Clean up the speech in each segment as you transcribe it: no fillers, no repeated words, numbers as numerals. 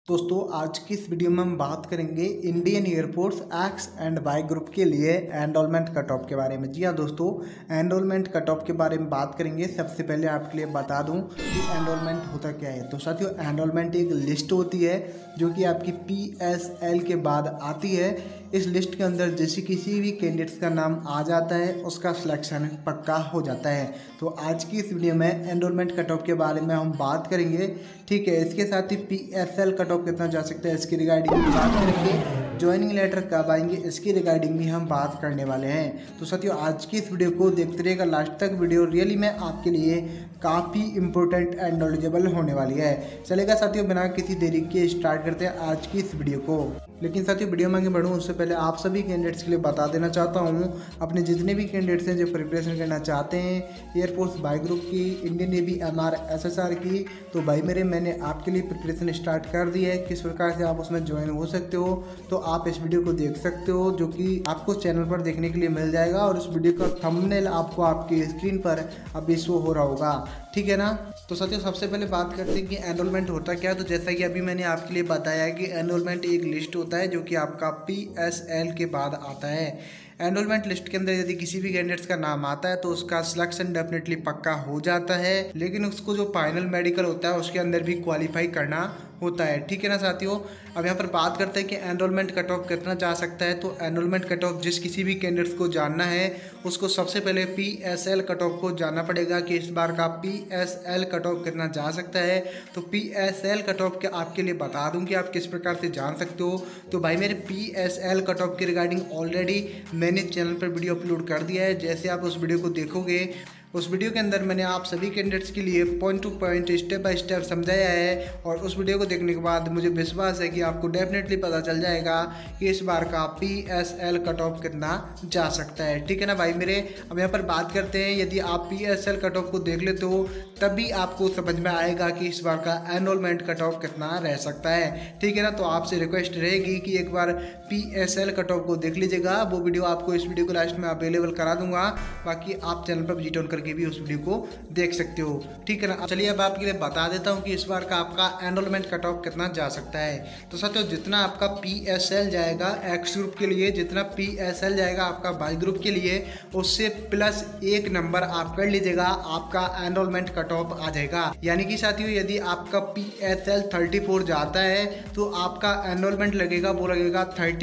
दोस्तों आज की इस वीडियो में हम बात करेंगे Indian air force X and Y group के लिए एनरोलमेंट कट ऑफ के बारे में। जी हाँ दोस्तों, एनरोलमेंट कट ऑफ के बारे में बात करेंगे। सबसे पहले आपके लिए बता दूं कि एनरोलमेंट होता क्या है। तो साथियों, एनरोलमेंट एक लिस्ट होती है जो कि आपकी PSL के बाद आती है। इस लिस्ट के अंदर जैसे किसी भी कैंडिडेट्स का नाम आ जाता है उसका सिलेक्शन पक्का हो जाता है। तो आज की इस वीडियो में एनरोलमेंट कट ऑफ के बारे में हम बात करेंगे, ठीक है। इसके साथ ही PSL कट ऑफ कितना जा सकता है इसकी रिगार्डिंग भी बात करेंगे। ज्वाइनिंग लेटर कब आएंगे इसकी रिगार्डिंग भी हम बात करने वाले हैं। तो साथियों, आज की इस वीडियो को देखते रहिएगा लास्ट तक। वीडियो रियली में आपके लिए काफ़ी इंपॉर्टेंट एंड नॉलेजेबल होने वाली है। चलेगा साथियों, बिना किसी देरी के स्टार्ट करते हैं आज की इस वीडियो को। लेकिन साथियों, वीडियो में आगे बढ़ूँ उससे पहले आप सभी कैंडिडेट्स के लिए बता देना चाहता हूँ, अपने जितने भी कैंडिडेट्स हैं जो प्रिपरेशन करना चाहते हैं एयरफोर्स बाई ग्रुप की, इंडियन नेवी MR SSR की, तो भाई मेरे मैंने आपके लिए प्रिपरेशन स्टार्ट कर दी है। किस प्रकार से आप उसमें ज्वाइन हो सकते हो तो आप इस वीडियो को देख सकते हो, जो कि आपको चैनल पर देखने के लिए मिल जाएगा। और इस वीडियो का थंबनेल आपको आपकी स्क्रीन पर अभी शो हो रहा होगा, ठीक है ना। तो साथियों, सबसे पहले बात करते हैं कि एनरोलमेंट होता क्या है। तो जैसा कि अभी मैंने आपके लिए बताया है कि एनरोलमेंट एक लिस्ट होता है जो कि आपका PSL के बाद आता है। एनरोलमेंट लिस्ट के अंदर यदि किसी भी कैंडिडेट्स का नाम आता है तो उसका सिलेक्शन डेफिनेटली पक्का हो जाता है, लेकिन उसको जो फाइनल मेडिकल होता है उसके अंदर भी क्वालिफाई करना होता है, ठीक है ना साथियों। अब यहाँ पर बात करते हैं कि एनरोलमेंट कट ऑफ कितना जा सकता है। तो एनरोलमेंट कट ऑफ जिस किसी भी कैंडिडेट्स को जानना है उसको सबसे पहले PSL कट ऑफ को जानना पड़ेगा कि इस बार का PSL कट ऑफ कितना जा सकता है। तो PSL कट ऑफ के आपके लिए बता दूं कि आप किस प्रकार से जान सकते हो। तो भाई मेरे PSL कट ऑफ की रिगार्डिंग ऑलरेडी मैंने चैनल पर वीडियो अपलोड कर दिया है। जैसे आप उस वीडियो को देखोगे, उस वीडियो के अंदर मैंने आप सभी कैंडिडेट्स के लिए point to point step by step समझाया है। और उस वीडियो को देखने के बाद मुझे विश्वास है कि आपको डेफिनेटली पता चल जाएगा कि इस बार का PSL कट ऑफ कितना जा सकता है, ठीक है ना भाई मेरे। अब यहाँ पर बात करते हैं, यदि आप PSL कट ऑफ को देख लेते हो तभी आपको समझ में आएगा कि इस बार का एनरोलमेंट कट ऑफ कितना रह सकता है, ठीक है ना। तो आपसे रिक्वेस्ट रहेगी कि एक बार PSL कट ऑफ को देख लीजिएगा। वो वीडियो आपको इस वीडियो को लास्ट में अवेलेबल करा दूंगा, बाकी आप चैनल पर विजिट ऑन करके भी उस वीडियो को देख सकते हो, ठीक है ना। चलिए अब आपके लिए बता देता हूँ कि इस बार का आपका एनरोलमेंट कट ऑफ कितना जा सकता है। तो साथियों, जितना आपका PSL जाएगा एक्स ग्रुप के लिए, जितना PSL जाएगा आपका वाई ग्रुप के लिए, उससे प्लस 1 नंबर आप कर लीजिएगा, आपका एनरोलमेंट कट ऑफ आ जाएगा। यानी कि साथियों, यदि आपका PSL 34 जाता है तो आपका एनरोलमेंट लगेगा, वो लगेगा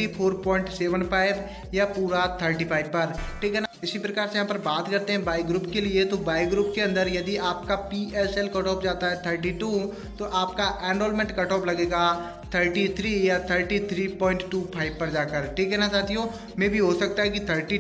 34.75 या पूरा 35 पर, ठीक है ना। इसी प्रकार से यहाँ पर बात करते हैं बाई ग्रुप के लिए। तो बाई ग्रुप के अंदर यदि आपका PSL कट ऑफ जाता है 32 तो आपका एनरोलमेंट कट ऑफ लगेगा 33 या 33.25 पर जाकर, ठीक है ना साथियों। में भी हो सकता है कि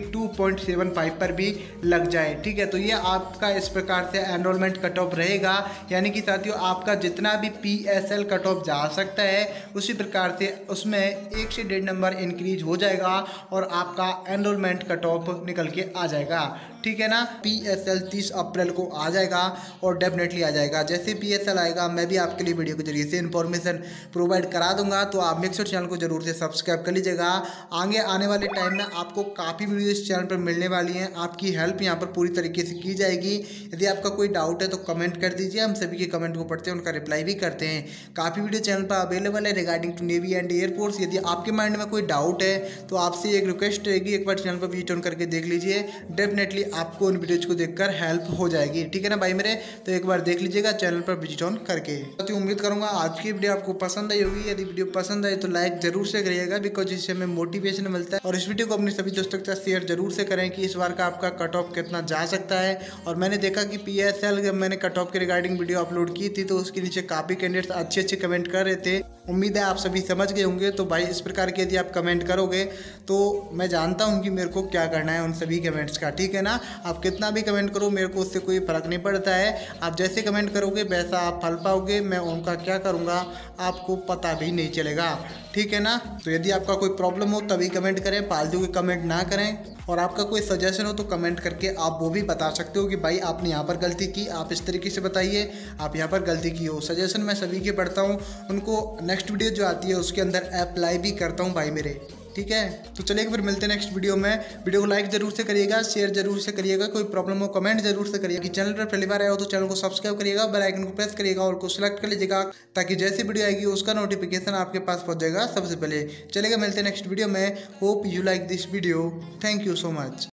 32.75 पर भी लग जाए, ठीक है। तो ये आपका इस प्रकार से एनरोलमेंट कट ऑफ रहेगा। यानी कि साथियों, आपका जितना भी PSL कट ऑफ जा सकता है उसी प्रकार से उसमें 1 से 1.5 नंबर इंक्रीज हो जाएगा और आपका एनरोलमेंट कट ऑफ निकल के आ जाएगा, ठीक है ना। PSL 30 अप्रैल को आ जाएगा और डेफिनेटली आ जाएगा। जैसे PSL आएगा मैं भी आपके लिए वीडियो के जरिए से इन्फॉर्मेशन प्रोवाइड करा दूंगा। तो आप मेक श्योर चैनल को जरूर से सब्सक्राइब कर लीजिएगा। आगे आने वाले टाइम में आपको काफ़ी वीडियो इस चैनल पर मिलने वाली हैं। आपकी हेल्प यहाँ पर पूरी तरीके से की जाएगी। यदि आपका कोई डाउट है तो कमेंट कर दीजिए, हम सभी के कमेंट को पढ़ते हैं, उनका रिप्लाई भी करते हैं। काफ़ी वीडियो चैनल पर अवेलेबल है regarding to navy and air force. यदि आपके माइंड में कोई डाउट है तो आपसे एक रिक्वेस्ट रहेगी, एक बार चैनल पर विजिट ऑन करके देख लीजिए, डेफिनेटली आपको उन वीडियोज को देखकर हेल्प हो जाएगी, ठीक है ना भाई मेरे। तो एक बार देख लीजिएगा चैनल पर विजिट ऑन करके। तो उम्मीद करूंगा आज की वीडियो आपको पसंद आई होगी। यदि वीडियो पसंद आए तो लाइक जरूर से करिएगा, बिकॉज इससे हमें मोटिवेशन मिलता है। और इस वीडियो को अपने सभी दोस्तों के साथ शेयर जरूर से करें कि इस बार का आपका कट ऑफ कितना जा सकता है। और मैंने देखा कि PSL जब मैंने कट ऑफ के रिगार्डिंग वीडियो अपलोड की थी तो उसके नीचे काफ़ी कैंडिडेट्स अच्छे कमेंट कर रहे थे। उम्मीद है आप सभी समझ गए होंगे। तो भाई इस प्रकार के यदि आप कमेंट करोगे तो मैं जानता हूं कि मेरे को क्या करना है उन सभी कमेंट्स का, ठीक है ना। आप कितना भी कमेंट करो मेरे को उससे कोई फ़र्क नहीं पड़ता है। आप जैसे कमेंट करोगे वैसा आप फल पाओगे। मैं उनका क्या करूंगा आपको पता भी नहीं चलेगा, ठीक है ना। तो यदि आपका कोई प्रॉब्लम हो तभी कमेंट करें, फालतू के कमेंट ना करें। और आपका कोई सजेशन हो तो कमेंट करके आप वो भी बता सकते हो कि भाई आपने यहाँ पर गलती की, आप इस तरीके से बताइए, आप यहाँ पर गलती की हो। सजेशन मैं सभी के पढ़ता हूँ, उनको नेक्स्ट वीडियो जो आती है उसके अंदर अप्लाई भी करता हूँ भाई मेरे। ठीक है। तो चलिए फिर मिलते हैं नेक्स्ट वीडियो में। वीडियो को लाइक जरूर से करिएगा, शेयर जरूर से करिएगा, कोई प्रॉब्लम हो कमेंट जरूर से करिएगा। चैनल पर पहली बार आया हो तो चैनल को सब्सक्राइब करिएगा, बेल आइकन को प्रेस करिएगा और को सिलेक्ट कर लीजिएगा, ताकि जैसी वीडियो आएगी उसका नोटिफिकेशन आपके पास पहुंच जाएगा सबसे पहले। चलेगा मिलते हैं नेक्स्ट वीडियो में। Hope you like this video. Thank you so much.